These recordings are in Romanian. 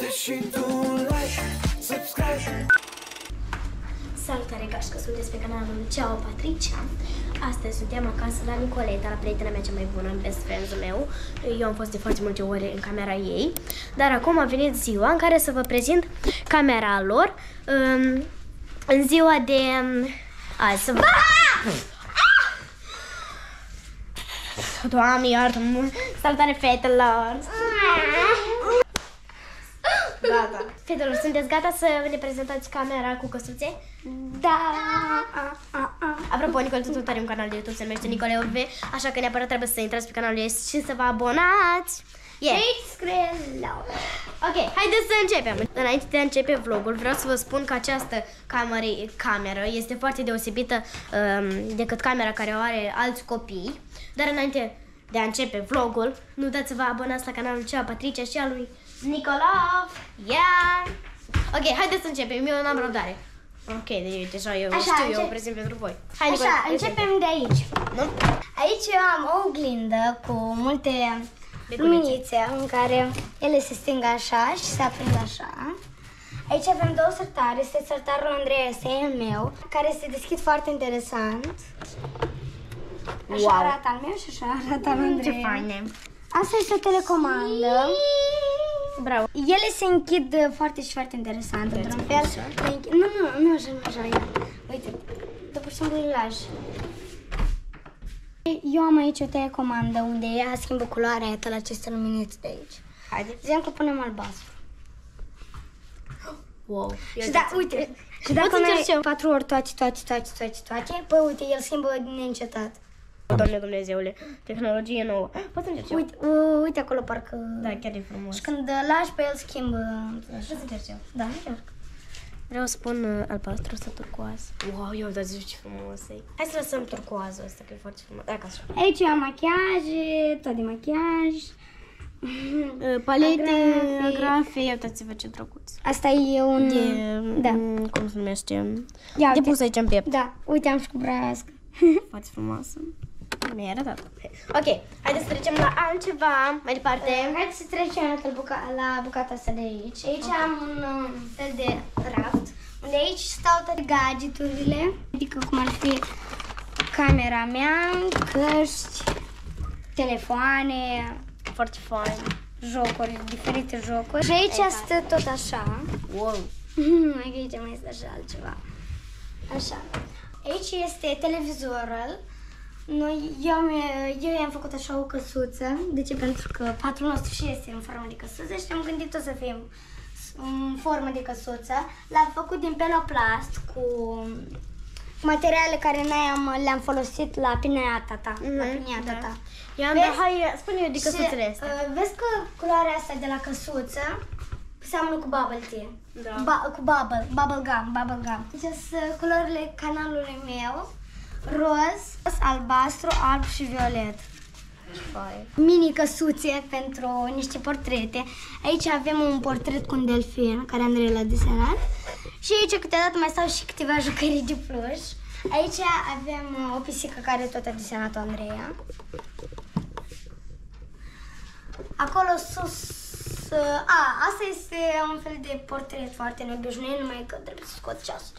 și tu un like, subscribe. Salutare, gașcă, sunteți pe canalul Ciao Patricia. Astăzi suntem acasă la Nicoleta, la prietena mea cea mai bună, best friend-ul meu. Eu am fost de foarte multe ore în camera ei, dar acum a venit ziua în care să vă prezint camera lor în ziua de azi. Să vă... Doamne, iartă-mă! Salutare, fetelor! Gata. Fetelor, sunteți gata să ne prezentați camera cu căsuțe? Da. Apropo, Nicole tot are un canal de YouTube, se numește Nicole OV, așa că neapărat trebuie să intrați pe canalul ei și să vă abonați. Ok, haideți să începem. Înainte de a începe vlogul, vreau să vă spun că această cameră este foarte deosebită decât camera care o are alți copii. Dar înainte de a începe vlogul, nu uitați să vă abonați la canalul Ciao Patricia și al lui Nicolov. Ok, haideți să începem, eu n-am răbdare. Ok, deci deja eu știu, eu prezint pentru voi. Hai, Nicole, așa, începem de aici. Nu? Aici eu am o oglindă cu multe luminițe în care ele se sting așa și se aprind așa. Aici avem două sertare, este sertarul Andrei, este al meu, care se deschid foarte interesant. Așa arată al meu și așa arată al Andrei. Ce faine. Asta este o telecomandă. Bravo. Ele se închid foarte și foarte interesant. Într-un fel. Nu așa, ia. Uite, după ce îl lași. Eu am aici o telecomandă unde ea schimbă culoarea, iată la aceste luminițe de aici. Haideți. Zicem că punem albastru. Wow. Și da, uite, și dacă noi 4 ori toate, păi uite, el schimbă neîncetat. Doamne Dumnezeule, tehnologie nouă. Poți să încerci eu? Uite acolo parcă... Da, chiar e frumos. Și când lași pe el schimbă... Poți să încerci eu? Da, încerc. Vreau să pun albastru ăsta turcoaz. Wow, eu dar zici ce frumos e. Hai să lăsăm turcoazul ăsta, că e foarte frumos. Dacă așa. Aici am machiaje, tot de machiaj. Palete, agrafe, ia uitați-vă ce drăguț. Asta e un... Da. Cum se numește? Ia, De pus aici în piept. Da, uite, am și cu braiască. Foarte frumoasă. Mi-ai arătat. Ok, haideți să trecem la altceva. Mai departe. Haideți să trecem la bucata asta de aici. Aici am un fel de raft, unde aici stau toate gadgeturile, adică cum ar fi camera mea, căști, telefoane, Foarte fain. jocuri, diferite jocuri. Și aici stă tot așa. Wow. Aici mai este așa altceva. Așa. Aici este televizorul. Eu i-am făcut așa o căsuță. De ce? Pentru că patrul nostru și este în formă de căsuță și am gândit-o să fie în formă de căsuță. L-am făcut din penoplast cu materiale care noi le-am folosit la piñata ta. Hai, spune-eu de căsuțele astea. Vezi că culoarea asta de la căsuță seamănă cu bubble tea. Da. Cu bubble gum. Deci sunt culorile canalului meu. Roz, albastru, alb și violet. Mini căsuțe pentru niște portrete. Aici avem un portret cu un delfin care Andrei l-a desenat. Și aici câteodată mai stau și câteva jucării de pluș. Aici avem o pisică care tot a desenat-o Andreea. Acolo sus... asta este un fel de portret foarte neobișnuit, numai că trebuie să scot ceasul.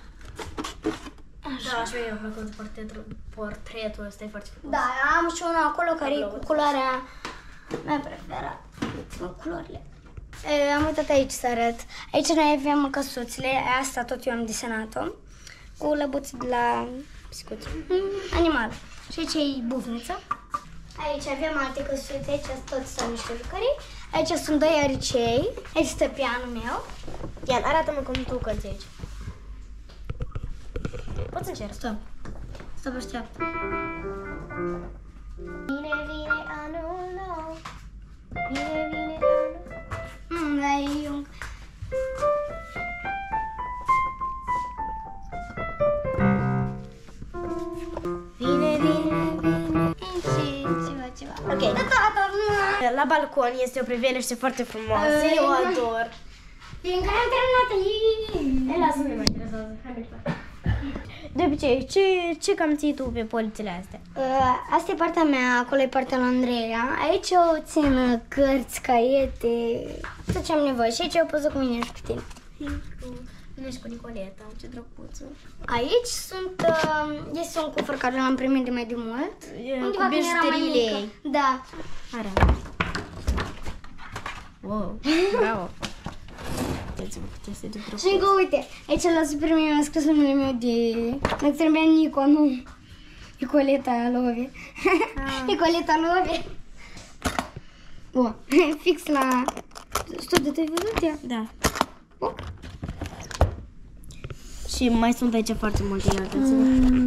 Da, și mie mi-a plăcut portretul ăsta, e foarte frumos. Da, am și unul acolo care e cu culoarea mea preferată. Culorile. Am uitat aici să arăt. Aici noi avem căsuțele, asta tot eu am desenat-o. Cu lăbuți de la biscuți. Animal. Și aici e bufniță. Aici avem alte căsuțe, aici tot sunt niște jucării. Aici sunt doi aricei. Aici stă pianul meu. Ian, arată-mă cum tu cânti aici. Poți să încerc. Stop, așteaptă. Vine anul nou. Vine anul. Ai un... Vine. Ceva. Ok. La balcon este o priveliște foarte frumoasă. Eu o ador. E încă am terminat. Lasă-mi mai interesează. Hai mai departe. De obicei, ce cam ții tu pe polițele astea? Asta e partea mea, acolo e partea lui Andreea. Aici eu țin cărți, caiete, tot ce am nevoie. Și aici eu poză cu mine și cu tine. Vine și cu Nicoleta, ce drăguță. Aici este un cufăr care l-am primit de mai de mult. Cu bijuteriile ei. Da. Arată. Wow, bravo. Uitați-vă cât este de drăguț. Și încă uite, aici la super mie mi-a scris numele meu de... Mă trebuia Nico, nu Nicoleta Love. Nicoleta Love. Bun, fix la... Stop, de te-ai văzut ea? Da. Și mai sunt aici foarte multe, uitați-vă.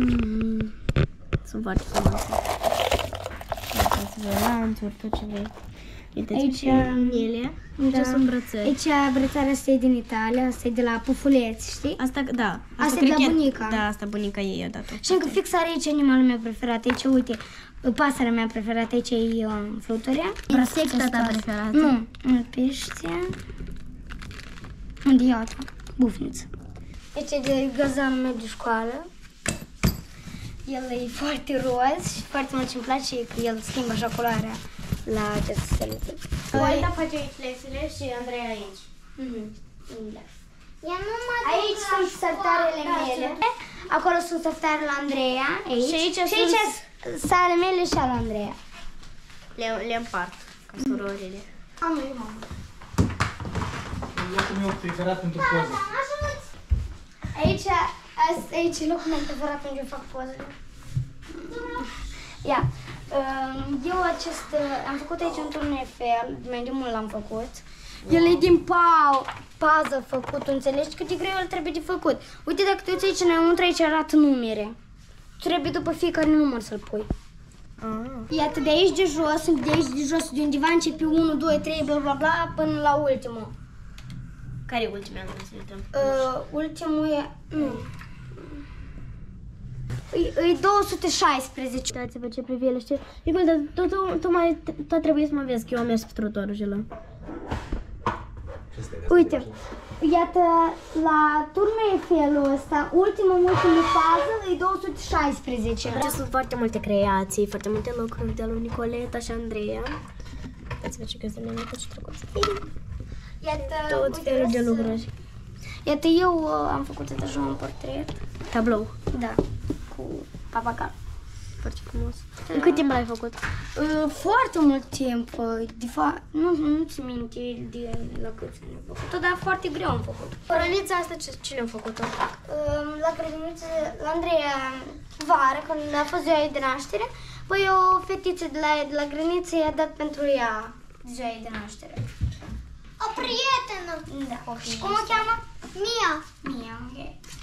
Sunt foarte frumoase. Uitați-vă, lanțuri, tot ce vrei. Uitați Aici, și ele. Aici sunt brățări. Aici brățarea asta e din Italia, asta e de la Pufuleți, știi? Asta, da. Asta e de la bunica. Da, asta bunica ei a dat-o. Și încă fix are aici animalul meu preferat. Aici, uite, pasărea mea preferată, aici e fluturea. Insecta ta preferată? Nu, un pește. Unde e alta? Bufniță. Aici e de gazanul meu de școală. El e foarte roz și foarte mult ce-mi place că el schimbă așa culoarea la această stelete. Olga face aici lecțiile și Andrei aici. Da. Aici sunt sertarele mele. Acolo sunt sertarele la Andreea. Aici. Și aici sunt ale mele și ale Andreea. Le împart ca surorile. Locul meu preferat pentru poze. Aici e locul meu preferat pentru fac pozele. Ia. Eu am făcut aici un turn Eiffel, mai de mult l-am făcut. El e din pază făcut, înțelegi cât de greu el trebuie de făcut. Uite, dacă te uiți aici înăuntru, aici arată numere. Trebuie după fiecare număr să-l pui. Iată, de aici de jos, de undeva începe 1, 2, 3, bla bla bla, până la ultimul. Care e ultimul? Ultimul e... Nu. E 216. Uitați-vă ce privire, știi? Tu trebuie să mă vezi că eu am mers pe trotuarul ăla. Uite, iată, la turnul Eiffelul ăsta, ultimul fază e 216. Aici sunt foarte multe creații, foarte multe lucruri de lui Nicoleta și Andreea. Uitați-vă ce găsă mea, ce drăguță. Iată, Tot felul de lucruri. Iată, eu am făcut așa un portret. Tablou. Da, cu papagal. Foarte frumos. În cât timp l-ai făcut? Foarte mult timp. De fapt, nu ți minte de la cât am făcut-o, dar foarte greu am făcut. Corănița asta cine a făcut-o? La grădiniță, la Andreea, vară, când a fost ziua ei de naștere, păi o fetiță de la grădiniță i-a dat pentru ea ziua ei de naștere. O prietenă. Da. Și cum o cheamă? Mia. Mia, ok.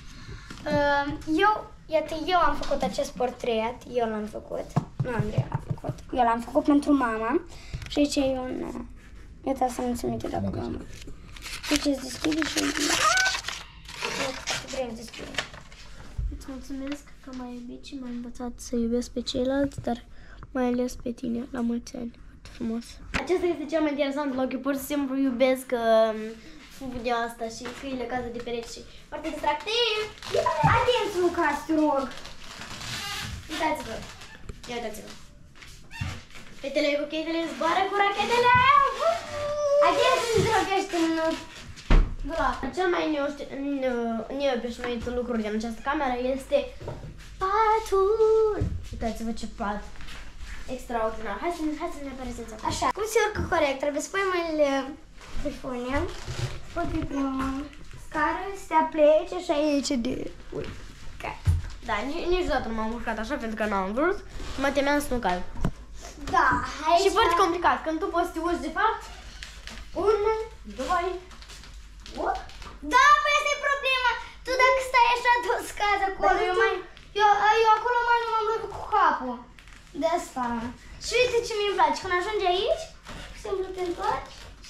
Eu am făcut acest portret, eu l-am făcut, nu Andreea l-a făcut. Eu l-am făcut pentru mama și aici e un... Iată, asta nu se minte dacă mama. Deci îți deschide și... Vrei să deschide. Îți mulțumesc că m-ai iubit și m-ai învățat să iubesc pe ceilalți, dar mai ales pe tine, la mulți ani. Foarte frumos. Acesta este cel mai interesant vlog, eu pur și simplu iubesc fugul de asta și câinile cază de pereți și foarte distractiv. Atenți, Lucas, te rog. Uitați-vă. Ia uitați-vă. Fetele cu chetele zboară cu rachetele. Atenți, nu zdrobește în dulap. Cel mai neobișnuit lucru din această cameră este patul. Uitați-vă ce pat. Extraordinar. Hai să ne prezenți acum. Așa, cum se urcă corect, trebuie să pui mâinile pe fune, poți fi pe scară, să te apleci așa aici de... Da, niciodată nu m-am urcat așa pentru că n-am vrut. Mă temeam să nu cad. Da, aici... Și foarte complicat, când tu poți să te urci de fapt. 1, 2... Da, păi asta e problema. Tu dacă stai așa, tu scazi acolo. Eu acolo mai nu m-am lovit cu capul. De asta. Și uite ce mi-e place. Când ajungi aici, simplu te întorci și...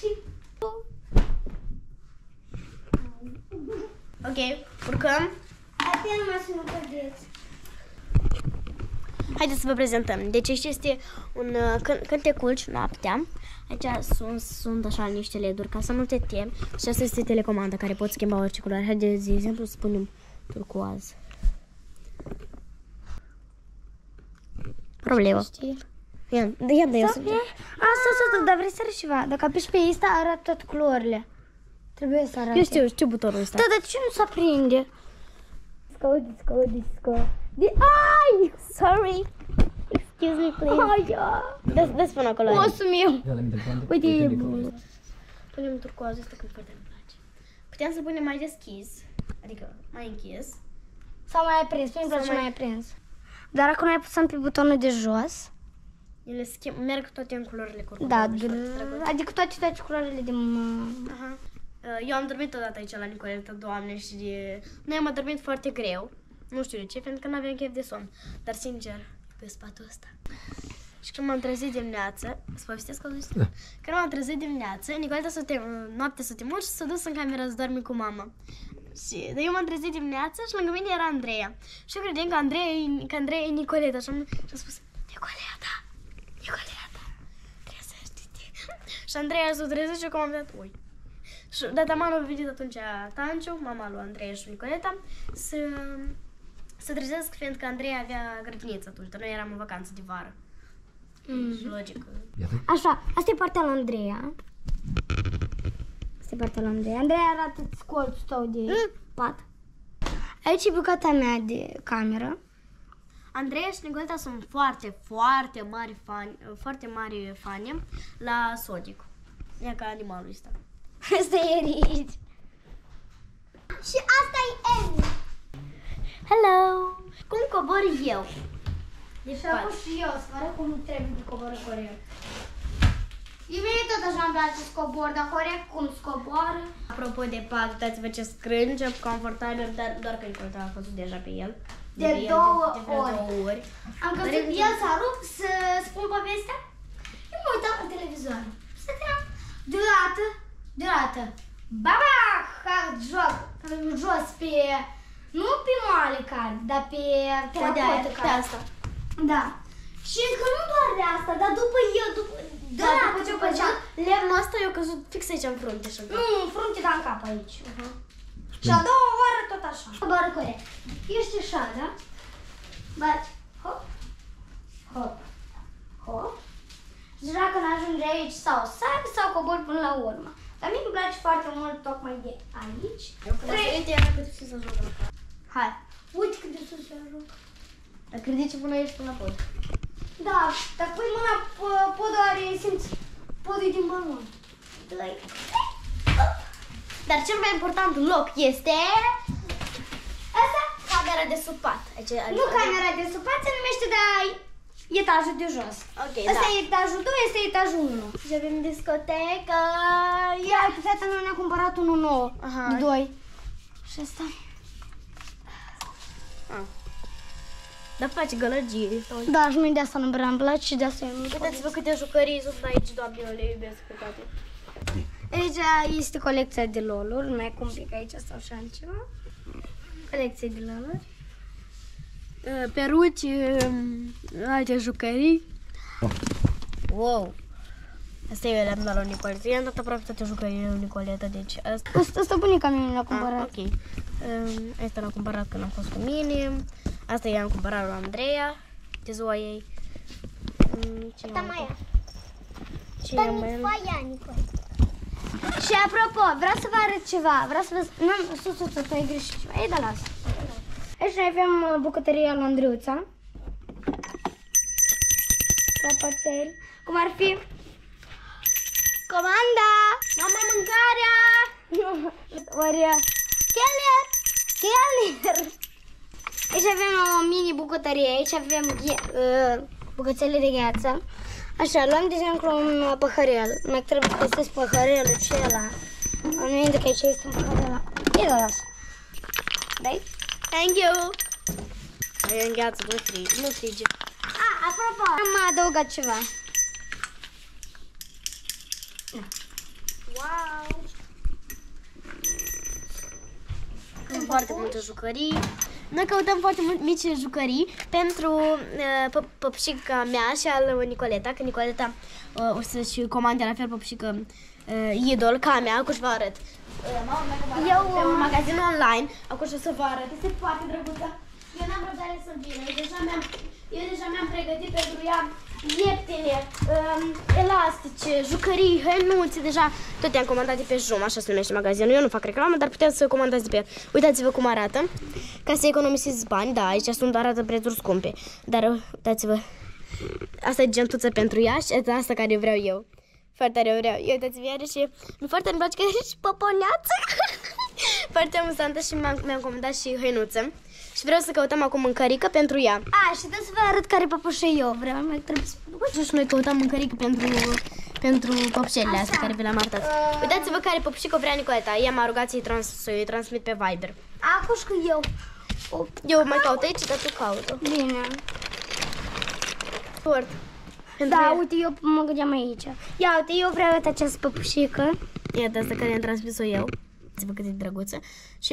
Ok, urcăm. Atent numai să nu cădeți. Haideți să vă prezentăm. Deci aici este un când te culci noaptea. Aici sunt așa niște LED-uri ca să nu te temi. Și asta este telecomanda care poți schimba orice culoare. Haideți, de exemplu, să spunem turcoaz. Problemă. Ia, dă eu să... Asta, dar vrei să arăți ceva? Dacă apeși pe Insta, arată toate culorile. Trebuie să arate. Eu știu butonul ăsta. Da, dar ce nu se aprinde? Scodi. Ai! Sorry. Excuse me, please. Ai, Dă-ți până acolo. osul meu. Uite, e bun. Punem turcoazul ăsta, că foarte îmi place. Puteam să punem mai deschis, adică mai închis. Sau mai aprins, mi-mi place Sau mai- mai aprins. Dar acum apăsăm pe butonul de jos. Ele merg toate în culorile curcubei. Da, adică toate culorile de... Aha. Eu am dormit odată aici la Nicoleta, Doamne, și noi am adormit foarte greu. Nu știu de ce, pentru că nu aveam chef de somn. Dar sincer, pe spatul ăsta. Și când m-am trezit dimineață, să povestesc o zi? Da. Când m-am trezit dimineață, Nicoleta noapte să te muci și s-a dus în cameră să dormi cu mama. Și eu m-am trezit dimineața și lângă mine era Andreea. Și eu credeam că Andreea e Nicoleta și am spus, Nicoleta, trezește-te. Și Andreea s-a trezit și eu m-am dat, ui. Și data mama a venit atunci Tanciu, mama lui Andreea și Nicoleta, să trezesc, fiindcă Andreea avea grădiniță atunci, dar noi eram în vacanță de vară. Și logic. Așa, asta e partea lui Andreea. Asta e partea lui Andreea. Andreea arată scolțul tău de pat. Aici e bucata mea de cameră. Andreea și Nicoleta sunt foarte mari fani la Sodic. E ca animalul ăsta. Asta e Rici. Și asta e Emi. Hello! Cum cobor eu? Și acum și eu, să vă arăt cum trebuie de coboră corect. E bine, tot așa îmi place să cobor, dar corect cum scoboară. Apropo de pat, uitați-vă ce scrânge, confortabil, dar doar că Nicoleta a căzut deja pe el. De două ori. Am căzut, el s-a rupt să spun povestea. Eu mă uitam la televizor. Stăteam deodată. Babac! Ca jos pe... Nu pe moale card, dar pe terapotă Pe card. asta. Da. Și încă nu doar de asta, dar după eu, după ce făcea... Lemnul ăsta i-a căzut fix aici în frunte. Nu, în frunte, dar în cap aici. Și a doua oară tot așa. Coboară corect. Ești așa, da? Bați. Hop. Și dacă n-ajunge aici sau sari sau cobori până la urmă. Dar mie îmi place foarte mult tocmai de aici. Uite, era cât de sus să joc la cap. Hai. Uite cât de sus se ajung. Dacă ridici până aici, până la pod. Da, dacă pui mâna pe podul are, simți podul din balon. Dar cel mai important loc este... Asta? Camera de sub pat. Nu camera de sub pat, se numește de etajul de jos. Ok, Asta da. e etajul 2, asta e etajul 1. Și avem discotecă. Ia, uite, fata mea ne-a cumpărat unul nou. Aha. De 2. Și asta. Dar face gălăgie. Da, și mie de asta nu prea îmi place și de asta eu nu. Uitați-vă câte jucării sunt aici, doamne, eu le iubesc pe toate. Aici este colecția de LOL-uri, mai cum pic aici sau și altceva. Colecție de LOL-uri. Peruci, alte jucării. Wow! Asta e lemnul lui Nicoleta. I-am dat aproape toate jucăriile lui Nicoleta, deci asta... Asta bunica mea mi-l-a cumpărat. Ok. Asta l-am cumpărat când am fost cu mine. Asta i-am cumpărat lui Andreea, de ziua ei. Ce Tamaia. Ce Dar mai nu faia, Nicole. Și apropo, vreau să vă arăt ceva. Vreau să vă... Nu, sus, tu ai greșit ceva. Ei, da, las. Aici noi avem bucătăria lui Andreuța. Căpățeli. Cum ar fi? Comanda! Mama, mâncarea! Ori... Keller! Aici avem o mini bucătărie. Aici avem bucățele de gheață. Așa, luăm de exemplu un păhărel. Mai trebuie să găsesc păhărelul acela. Înainte că aici este un păhărel. Ia da, las. Dai? Thank you! E în gheață, nu frige. Apropo, am adăugat ceva. Wow! Sunt foarte multe jucării. Noi căutăm foarte mici jucării pentru păpușica mea și al Nicoleta, că Nicoleta o să-și comande la fel păpușică idol ca a mea, acum vă arăt. Mama mea pe un magazin online, acum o să vă arăt, este foarte drăguță. Eu n-am răbdare să vină. Eu deja mi-am pregătit pentru ea ieptene, elastice, jucării, hăinuțe, deja tot i-am comandat de pe Jum, așa se numește magazinul. Eu nu fac reclamă, dar puteți să comandați de pe el. Uitați-vă cum arată, ca să economisiți bani. Da, aici arată prețuri scumpe, dar uitați-vă, asta e gentuță pentru ea și asta care vreau eu. Foarte tare vreau. Eu uitați-vă, are și foarte îmi place că are și poponeață. Foarte amuzantă și mi-am comandat și hăinuță. Și vreau să căutăm acum mâncărică pentru ea. Și trebuie să vă arăt care păpușă eu vreau. Mai trebuie să... Uite, și noi căutăm mâncărică pentru păpușelele astea care vi le-am arătat. Uitați-vă care păpușică vrea Nicoleta. Ea m-a rugat să-i transmit pe Viber. Acuși că eu. Eu mai caut aici, dar tu caută. Bine. Da, uite, eu mă gândeam aici. Ia, uite, eu vreau această păpușică. Iată asta care i-am transmis-o eu. Uitați-vă cât e drăguță. Și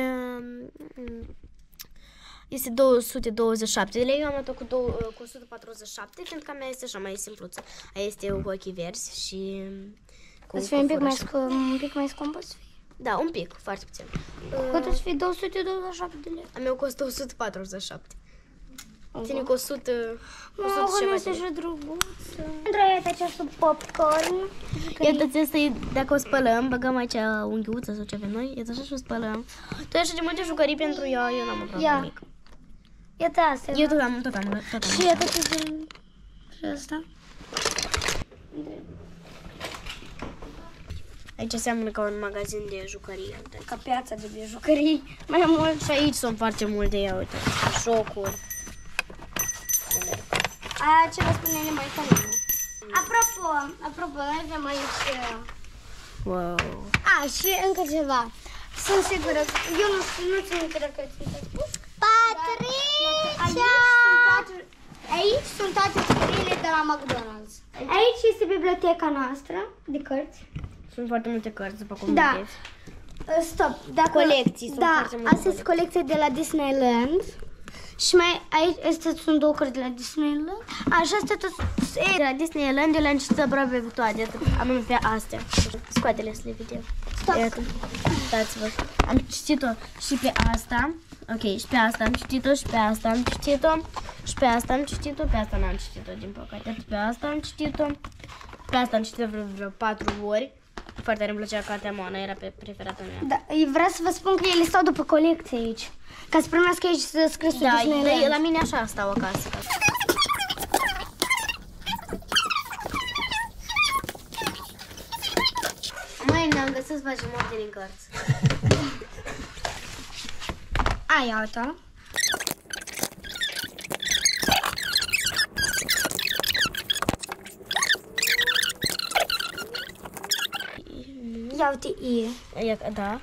este 227 de lei. Eu am luat-o cu 147, fiindcă a mea este așa mai simpluță. Aia este cu ochii verzi și cu să fie un pic mai scumpă să fie? Da, un pic, foarte puțin. Cât o să fie 227 de lei? A meu costă 147. Ține cu 100 ceva. Este așa drăguță. Îndrăiat această popcorn. Iată, asta e, dacă o spălăm, băgăm aici unghiuță sau ce avem noi. Iată așa și o spălăm. Tu ai așa de multe jucării pentru ea, eu n-am aproape nimic. Iată asta. Eu tot am. Și iată ce sunt. Și asta. Aici seamănă ca un magazin de jucării. Ca piața de jucării. Mai mult. Și aici sunt foarte multe, ia uite, jocuri. Aia ce vă spune mai tare. Apropo, noi avem aici... Wow. Și încă ceva. Sunt sigură, eu nu țin minte că ți s-a spus. Patricia! Aici sunt toate jucăriile de la McDonald's. Aici este biblioteca noastră de cărți. Sunt foarte multe cărți, după cum Da. vedeți. Stop. Dacă, Colecții, sunt foarte multe astea sunt colecții de la Disneyland. Și mai aici sunt două cărți de la Disneyland. Așa este tot. De la Disneyland, eu le-am citit aproape cu toate, atât. Am pe astea. Scoate-le să le vedem. Iată, uitați-vă. Am citit-o și pe asta. Ok, și pe asta am citit-o, și pe asta am citit-o, și pe asta am citit-o, pe asta n-am citit-o, din păcate. Pe asta am citit-o, pe asta am citit-o vreo 4 ori. Foarte tare îmi plăcea cartea Moana, era pe preferata mea. Da, vreau să vă spun că ele stau după colecție aici. Ca să primească aici să scrisul Disneyland. Da, la mine așa stau acasă. Măi, ne-am găsit să facem ordine în cărți. Ia uite. Ia uite, E. Da.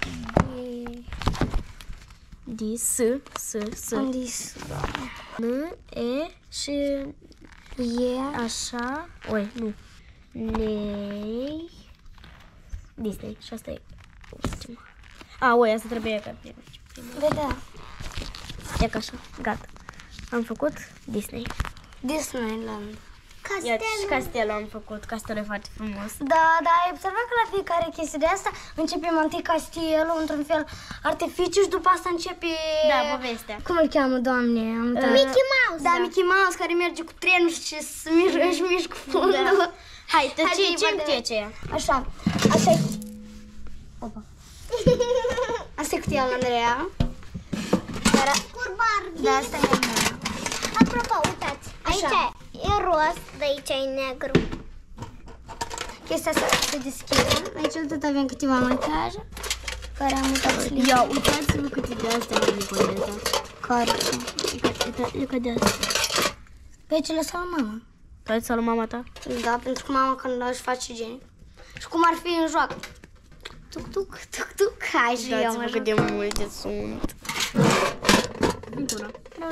S. Unde e? N, E și E. așa. Oi, nu. Nei. Disney. Și asta e ultima. Oi, asta trebuie ca Da. E ca așa. Gata. Am făcut Disney. Disneyland. Iar și castelul am făcut. Castelul e foarte frumos. Da, ai observat că la fiecare chestie de asta începem întâi castelul, într-un fel artificiu și după asta începe... Da, povestea. Cum îl cheamă, Doamne? Mickey Mouse. Da, Mickey Mouse, care merge cu trenul și își mișcă fundul. Da. Hai, ce ce e? Așa, asta e... Opa. Asta e cutia lui Andreea. Curbar. Da, asta e a mea. Apropo, uitați. Aici e roz, de aici e negru. Chestia asta se deschide. Aici tot avem câteva machiaje care am uitat să le... Ia, uitați-vă câte de astea de Nicoleta. Care? Uite de astea. Pe aici lăsa la mama. Ai să luăm mama ta? Da, pentru că mama când își face igiene. Și cum ar fi în joacă. Tuc, tuc, tuc, tuc. Hai și eu mă Uitați-vă cât joc. de multe sunt. Într-una.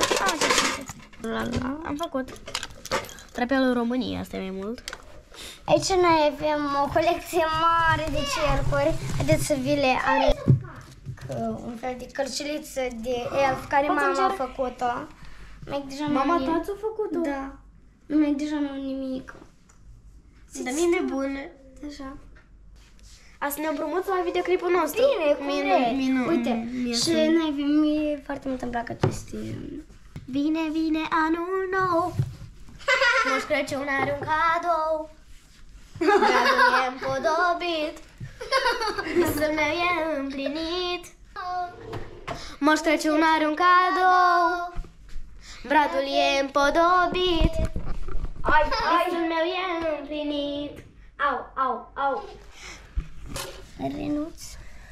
Am făcut. Trapelul României, asta e mai mult. Aici noi avem o colecție mare de cercuri. Haideți să vi le arăt. Un fel de cărciuliță de elf care mama a făcut-o. Mama ta ți-a făcut-o? Da. Numai deja nu am nimic. Dar mine bună. Așa. Asta ne împrumuți la videoclipul nostru. Bine, cum vrei. Uite, și Minune. noi mie foarte mult îmi plac aceste... Vine anul nou. Moș Crăciun are un cadou. Gradul e împodobit. Visul meu e împlinit. Moș Crăciun are un cadou. Bradul e împodobit. Visul meu e împlinit. Au. Renuț.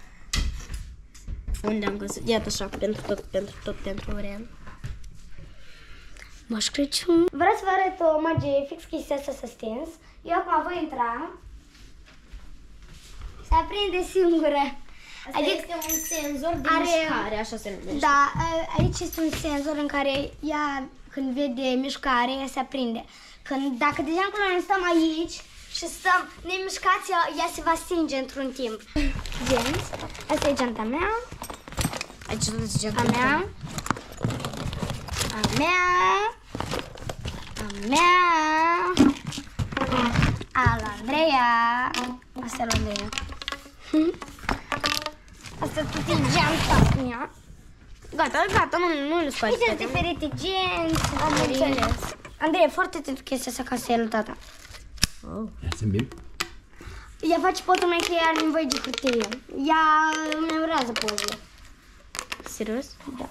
Unde am găsit? Iată așa, pentru Ren. Moș Crăciun. Vreau să vă arăt o magie, fix chestia asta s-a stins. Eu acum voi intra. Se aprinde singură. Adică este un senzor de mișcare, așa se numește. Da, aici este un senzor în care ea, când vede mișcare, ea se aprinde. Dacă de exemplu noi stăm aici și stăm nemișcați, ea se va stinge într-un timp. Genți. Asta e geanta mea. Aici nu zice A mea. A mea. A mea. A lui Andreea. Asta e lui Andreea. Asta tot e geanta mea. Gata, nu le scoate. Uite, diferite genți. Am înțeles. Andrei, e foarte atent chestia asta ca să el tata. Sunt bine? Ea face potul mai că ea are nevoie de hârtie. Ea memorează pozele. Serios? Da.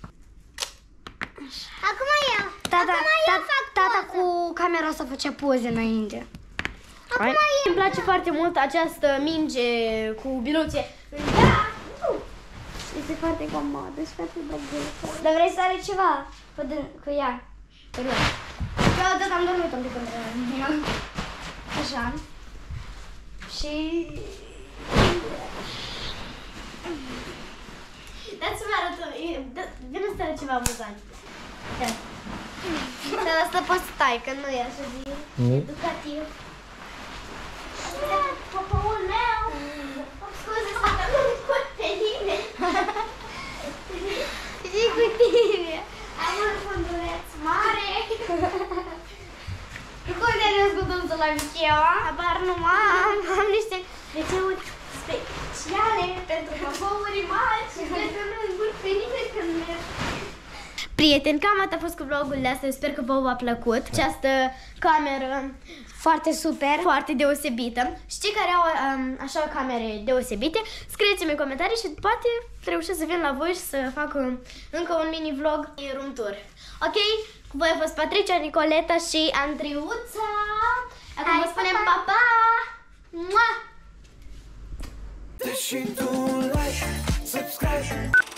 Acum eu. Tata cu camera asta făcea poze înainte. Îmi place foarte mult această minge cu biluțe. Da! Este foarte comodă și foarte drăguță. Dar vrei să arăt ceva cu ea? Eu tot am dormit un pic între noi. Așa. Și... Dați-mi arăt, vină să arăt ceva amuzant. Dar asta poți stai, că nu e așa de educativ. Popoul meu! Scuze, să nu scot pe nimeni. Și cu tine. Am un funduleț mare. Cum te-ai născut însă la liceu? Abar nu am niște receuri speciale pentru popouri mari și cred că nu încurc pe nimeni când merg. Prieteni, cam atât a fost cu vlogul de astăzi. Sper că v-a plăcut această cameră Foarte super. foarte deosebită. Și cei care au așa camere deosebite, scrieți-mi în comentarii și poate reușesc să vin la voi și să fac încă un mini vlog room tour. Ok? Cu voi a fost Patricia, Nicoleta și Andriuța. Acum vă spunem pa, pa! Mua! Deși tu like, subscribe